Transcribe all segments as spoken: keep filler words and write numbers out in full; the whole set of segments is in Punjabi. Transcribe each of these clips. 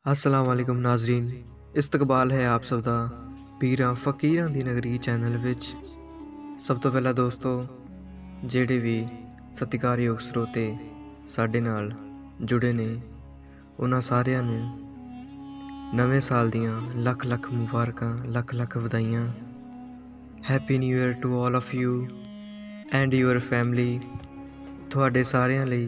अस्सलाम वालेकुम नाजरीन, इस्तकबाल है आप सब दा पीरां फकीरां दी नगरी चैनल विच। सब तो पहला दोस्तों जेड़े भी सत्कारयोग स्रोते साडे नाल जुड़े ने उन्हां सारियां नूं नवें साल दियां लख लख मुबारकां, लख लख वधाइयां। Happy new year to all of you and your family. तुहाडे सारियां लई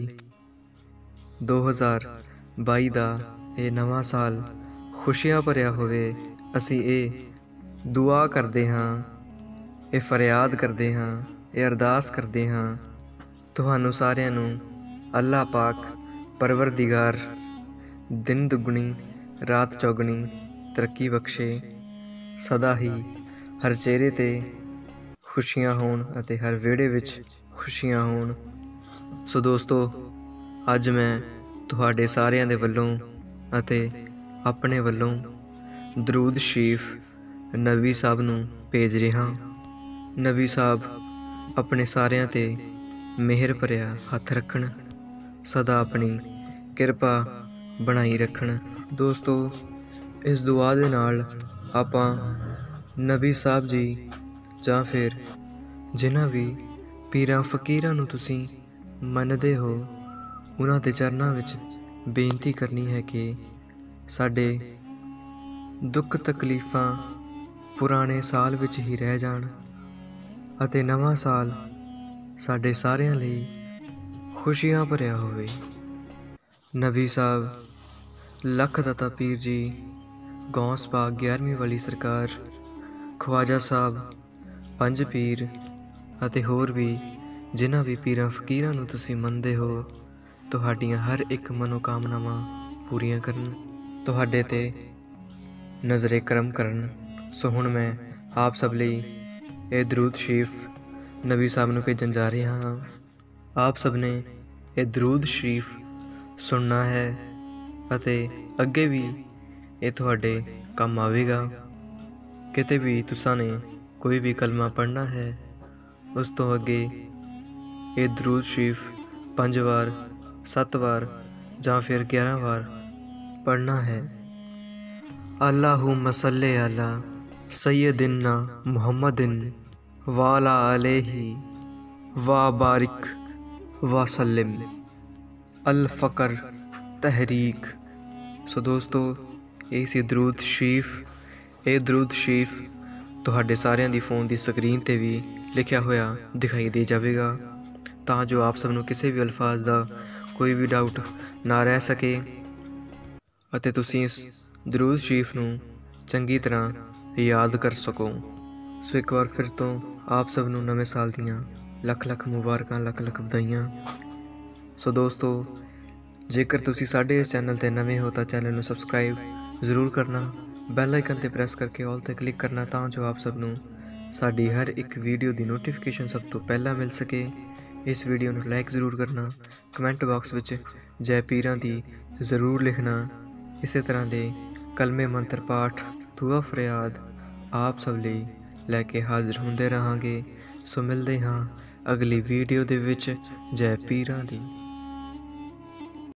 दो हज़ार बाई दा ਇਹ ਨਵਾਂ ਸਾਲ ਖੁਸ਼ੀਆਂ ਭਰਿਆ ਹੋਵੇ। ਅਸੀਂ ਇਹ ਦੁਆ ਕਰਦੇ ਹਾਂ, ਇਹ ਫਰਿਆਦ ਕਰਦੇ ਹਾਂ, ਇਹ ਅਰਦਾਸ ਕਰਦੇ ਹਾਂ ਤੁਹਾਨੂੰ ਸਾਰਿਆਂ ਨੂੰ ਅੱਲਾਹ ਪਾਕ ਪਰਵਰਦੀਗਾਰ ਦਿਨ ਦੁੱਗਣੀ ਰਾਤ ਚੌਗਣੀ ਤਰੱਕੀ ਬਖਸ਼ੇ, ਸਦਾ ਹੀ ਹਰ ਚਿਹਰੇ 'ਤੇ ਖੁਸ਼ੀਆਂ ਹੋਣ ਅਤੇ ਹਰ ਵਿਹੜੇ ਵਿੱਚ ਖੁਸ਼ੀਆਂ ਹੋਣ। ਸੋ ਦੋਸਤੋ, ਅੱਜ ਮੈਂ ਤੁਹਾਡੇ ਸਾਰਿਆਂ ਦੇ ਵੱਲੋਂ ਅਤੇ ਆਪਣੇ ਵੱਲੋਂ ਦਰੂਦ ਸ਼ਰੀਫ ਨਬੀ ਸਾਹਿਬ ਨੂੰ ਭੇਜ ਰਿਹਾ। ਨਬੀ ਸਾਹਿਬ ਆਪਣੇ ਸਾਰਿਆਂ 'ਤੇ ਮਿਹਰ ਭਰਿਆ ਹੱਥ ਰੱਖਣ, ਸਦਾ ਆਪਣੀ ਕਿਰਪਾ ਬਣਾਈ ਰੱਖਣ। ਦੋਸਤੋ, ਇਸ ਦੁਆ ਦੇ ਨਾਲ ਆਪਾਂ ਨਬੀ ਸਾਹਿਬ ਜੀ ਜਾਂ ਫਿਰ ਜਿਨ੍ਹਾਂ ਵੀ ਪੀਰਾਂ ਫਕੀਰਾਂ ਨੂੰ ਤੁਸੀਂ ਮੰਨਦੇ ਹੋ ਉਹਨਾਂ ਦੇ ਚਰਨਾਂ ਵਿੱਚ ਬੇਨਤੀ ਕਰਨੀ ਹੈ ਕਿ ਸਾਡੇ ਦੁੱਖ ਤਕਲੀਫਾਂ ਪੁਰਾਣੇ ਸਾਲ ਵਿੱਚ ਹੀ ਰਹਿ ਜਾਣ ਅਤੇ ਨਵਾਂ ਸਾਲ ਸਾਡੇ ਸਾਰਿਆਂ ਲਈ ਖੁਸ਼ੀਆਂ ਭਰਿਆ ਹੋਵੇ। ਨਬੀ ਸਾਹਿਬ, ਲੱਖ ਦਾਤਾ ਪੀਰ ਜੀ, ਗੌਸ ਪਾਕ ਗਿਆਰਵੀਂ ਵਾਲੀ ਸਰਕਾਰ, ਖਵਾਜਾ ਸਾਹਿਬ, ਪੰਜ ਪੀਰ ਅਤੇ ਹੋਰ ਵੀ ਜਿਨ੍ਹਾਂ ਵੀ ਪੀਰਾਂ ਫਕੀਰਾਂ ਨੂੰ ਤੁਸੀਂ ਮੰਨਦੇ ਹੋ ਤੁਹਾਡੀਆਂ ਹਰ ਇੱਕ ਮਨੋਕਾਮਨਾਵਾਂ ਪੂਰੀਆਂ ਕਰਨ, ਤੁਹਾਡੇ 'ਤੇ ਨਜ਼ਰੇ ਕਰਮ ਕਰਨ। ਸੋ ਹੁਣ ਮੈਂ ਆਪ ਸਭ ਲਈ ਇਹ ਦਰੂਦ ਸ਼ਰੀਫ ਨਬੀ ਸਾਹਿਬ ਨੂੰ ਭੇਜਣ ਜਾ ਰਿਹਾ ਹਾਂ। ਆਪ ਸਭ ਨੇ ਇਹ ਦਰੂਦ ਸ਼ਰੀਫ ਸੁਣਨਾ ਹੈ ਅਤੇ ਅੱਗੇ ਵੀ ਇਹ ਤੁਹਾਡੇ ਕੰਮ ਆਵੇਗਾ। ਕਿਤੇ ਵੀ ਤੁਸਾਂ ਨੇ ਕੋਈ ਵੀ ਕਲਮਾ ਪੜ੍ਹਨਾ ਹੈ ਉਸ ਤੋਂ ਅੱਗੇ ਇਹ ਦਰੂਦ ਸ਼ਰੀਫ ਪੰਜ ਵਾਰ, ਸੱਤ ਵਾਰ ਜਾਂ ਫਿਰ ਗਿਆਰਾਂ ਵਾਰ ਪੜ੍ਹਨਾ ਹੈ। ਅੱਲਾਹੁम्मा सल्ले अला सय्यदिना मुहम्मदिन वाला अलैहि वा बारिक वसल्लम। अल फ़कर तहरीक। सो दोस्तों, ਇਹ ਸੀ ਦਰੂਦ ਸ਼ਰੀਫ। ਇਹ ਦਰੂਦ ਸ਼ਰੀਫ ਤੁਹਾਡੇ ਸਾਰਿਆਂ ਦੀ ਫ਼ੋਨ ਦੀ ਸਕਰੀਨ 'ਤੇ ਵੀ ਲਿਖਿਆ ਹੋਇਆ ਦਿਖਾਈ ਦੇ ਜਾਵੇਗਾ ਤਾਂ ਜੋ ਆਪ ਸਭ ਨੂੰ ਕਿਸੇ ਵੀ ਅਲਫਾਜ਼ ਦਾ ਕੋਈ ਵੀ ਡਾਊਟ ਨਾ ਰਹਿ ਸਕੇ ਅਤੇ ਤੁਸੀਂ ਇਸ ਦਰੂਦ ਸ਼ਰੀਫ ਨੂੰ ਚੰਗੀ ਤਰ੍ਹਾਂ ਯਾਦ ਕਰ ਸਕੋ। ਸੋ ਇੱਕ ਵਾਰ ਫਿਰ ਤੋਂ ਆਪ ਸਭ ਨੂੰ ਨਵੇਂ ਸਾਲ ਦੀਆਂ ਲੱਖ ਲੱਖ ਮੁਬਾਰਕਾਂ, ਲੱਖ ਲੱਖ ਵਧਾਈਆਂ। ਸੋ ਦੋਸਤੋ, ਜੇਕਰ ਤੁਸੀਂ ਸਾਡੇ ਇਸ ਚੈਨਲ 'ਤੇ ਨਵੇਂ ਹੋ ਤਾਂ ਚੈਨਲ ਨੂੰ ਸਬਸਕ੍ਰਾਈਬ ਜ਼ਰੂਰ ਕਰਨਾ, ਬੈਲ ਆਈਕਨ 'ਤੇ ਪ੍ਰੈਸ ਕਰਕੇ ਆਲ 'ਤੇ ਕਲਿੱਕ ਕਰਨਾ ਤਾਂ ਜੋ ਆਪ ਸਭ ਨੂੰ ਸਾਡੀ ਹਰ ਇੱਕ ਵੀਡੀਓ ਦੀ ਨੋਟੀਫਿਕੇਸ਼ਨ ਸਭ ਤੋਂ ਪਹਿਲਾਂ ਮਿਲ ਸਕੇ। ਇਸ ਵੀਡੀਓ ਨੂੰ ਲਾਈਕ ਜ਼ਰੂਰ ਕਰਨਾ, ਕਮੈਂਟ ਬਾਕਸ ਵਿੱਚ ਜੈ ਪੀਰਾਂ ਦੀ ਜ਼ਰੂਰ ਲਿਖਣਾ। ਇਸੇ ਤਰ੍ਹਾਂ ਦੇ ਕਲਮੇ ਮੰਤਰ ਪਾਠ, ਦੁਆ ਫਰਿਆਦ ਆਪ ਸਭ ਲਈ ਲੈ ਕੇ ਹਾਜ਼ਰ ਹੁੰਦੇ ਰਹਾਂਗੇ। ਸੋ ਮਿਲਦੇ ਹਾਂ ਅਗਲੀ ਵੀਡੀਓ ਦੇ ਵਿੱਚ। ਜੈ ਪੀਰਾਂ ਦੀ।